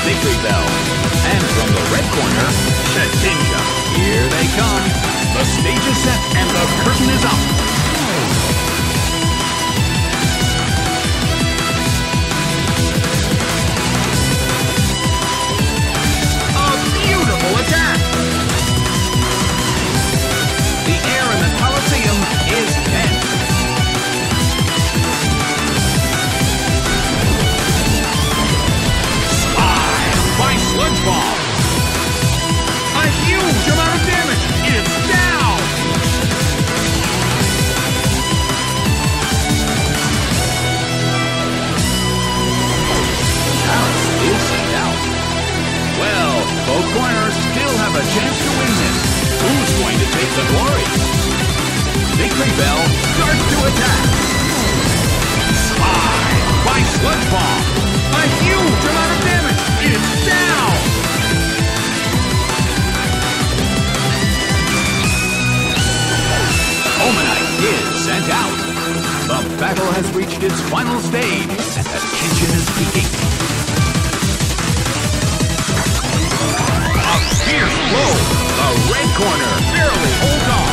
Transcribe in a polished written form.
Victory Bell. And from the red corner, Shedinja. Here they come. The stage is set and the curtain is up. A beautiful attack. The air in the Colosseum is tense. By Sludge Bomb. A huge amount of damage. It's down. Alice is down. Well, both corners still have a chance to win this. Who's going to take the glory? Victory Bell starts to attack. Slide by Sludge Bomb. A huge amount of damage. It's down! Omanite is sent out. The battle has reached its final stage, and the tension is peaking. A fierce blow. The red corner barely holds on.